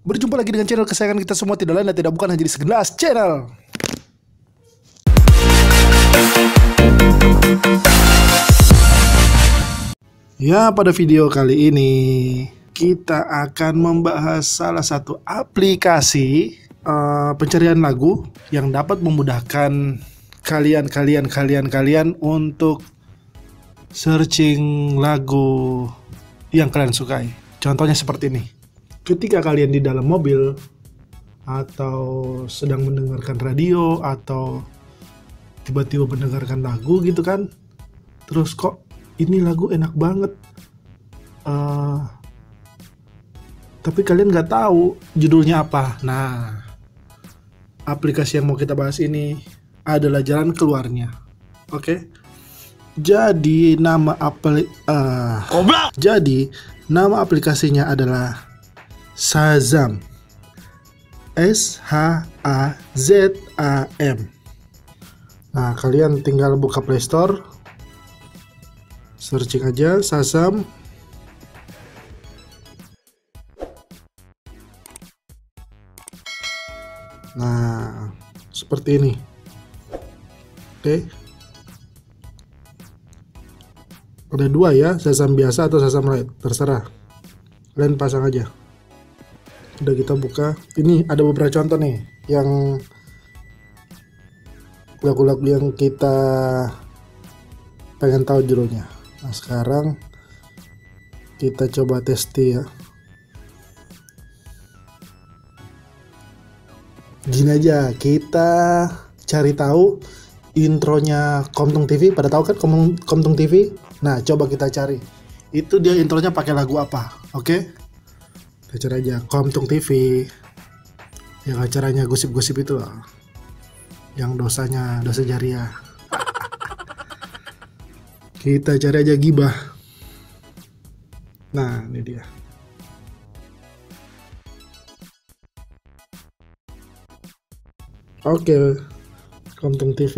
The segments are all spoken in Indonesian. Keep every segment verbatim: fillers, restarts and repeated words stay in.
Berjumpa lagi dengan channel kesayangan kita semua, tidak lain dan tidak bukan hanya di Segelas Channel. Ya, pada video kali ini kita akan membahas salah satu aplikasi uh, pencarian lagu yang dapat memudahkan kalian, kalian, kalian, kalian untuk searching lagu yang kalian sukai. Contohnya seperti ini. Ketika kalian di dalam mobil atau sedang mendengarkan radio atau tiba-tiba mendengarkan lagu gitu kan, terus kok ini lagu enak banget, uh, tapi kalian nggak tahu judulnya apa. Nah, aplikasi yang mau kita bahas ini adalah jalan keluarnya. Oke, okay? Jadi nama apli uh, jadi nama aplikasinya adalah Shazam. S H A Z A M. Nah, kalian tinggal buka Play Store, searching aja Shazam. Nah, seperti ini. Oke. Okay. Ada dua ya, Shazam biasa atau Shazam Lite, terserah. Kalian pasang aja. Udah kita buka. Ini ada beberapa contoh nih yang lagu-lagu yang kita pengen tahu judulnya. Nah, sekarang kita coba testi ya. Gini aja, kita cari tahu intronya Komtung T V. Pada tahu kan Komtung T V? Nah, coba kita cari. Itu dia intronya pakai lagu apa? Oke? Okay? Kita cari aja Komtung T V. Yang acaranya gosip-gosip itu loh. Yang dosanya dosa jariah. Kita cari aja Gibah. Nah, ini dia. Oke, okay. Komtung T V.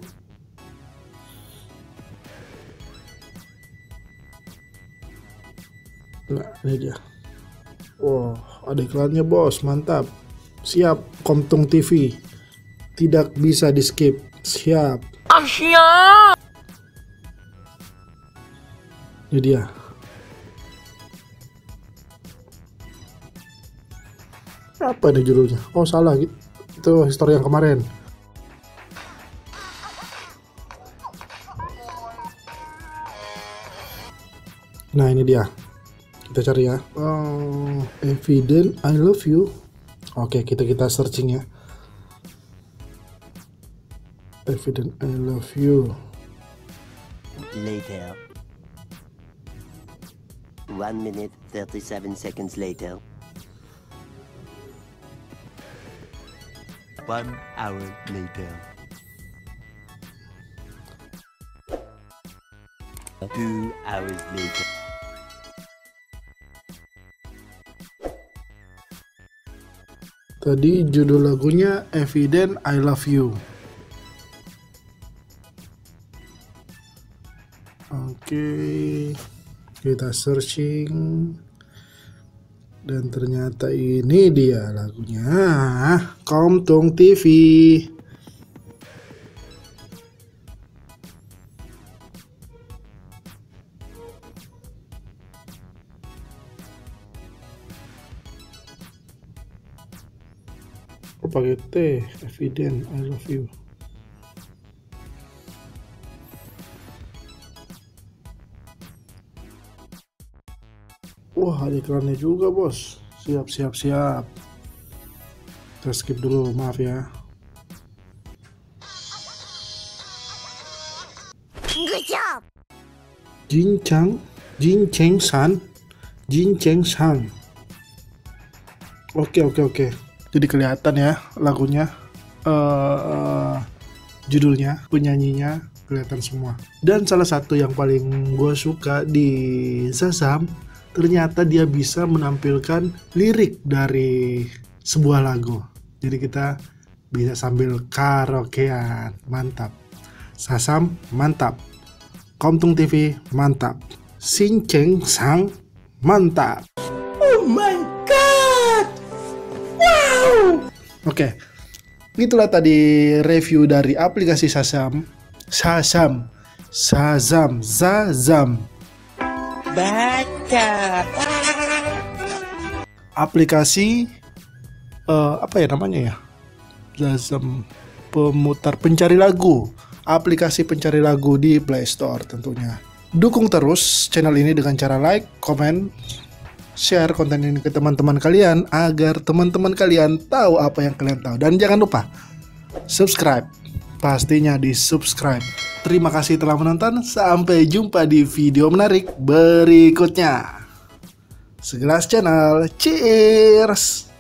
Nah, ini dia. Wow, ada iklannya bos, mantap. Siap, Komtung T V. Tidak bisa di skip. Siap. Asia. Ini dia. Apa ini judulnya? Oh, salah gitu. Itu histori yang kemarin. Nah, ini dia. Kita cari ya. Oh, Evident I Love You. Oke, kita kita searching ya. Evident I Love You. Later. One minute thirty-seven seconds later. One hour later. Two hours later. Tadi judul lagunya Evident I Love You. Oke, kita searching dan ternyata ini dia lagunya, Komtung T V. Pakai T, Evident I Love You. Wah, ada iklannya juga bos. Siap, siap, siap. Kita skip dulu, maaf ya. Good job. Jinchang, Jincheng San, Jincheng San. Oke, oke, oke. Jadi kelihatan ya lagunya, uh, judulnya, penyanyinya kelihatan semua. Dan salah satu yang paling gue suka di Shazam, ternyata dia bisa menampilkan lirik dari sebuah lagu. Jadi kita bisa sambil karaokean, mantap. Shazam mantap, Komtung T V mantap, Jincheng San mantap. Oh my god! Oke, itulah tadi review dari aplikasi Shazam, Shazam, Shazam, Shazam. Baca. Aplikasi uh, apa ya namanya ya? Shazam, pemutar pencari lagu, aplikasi pencari lagu di Play Store tentunya. Dukung terus channel ini dengan cara like, komen, share konten ini ke teman-teman kalian agar teman-teman kalian tahu apa yang kalian tahu. Dan jangan lupa subscribe, pastinya di subscribe. Terima kasih telah menonton, sampai jumpa di video menarik berikutnya. Segelas Channel, cheers!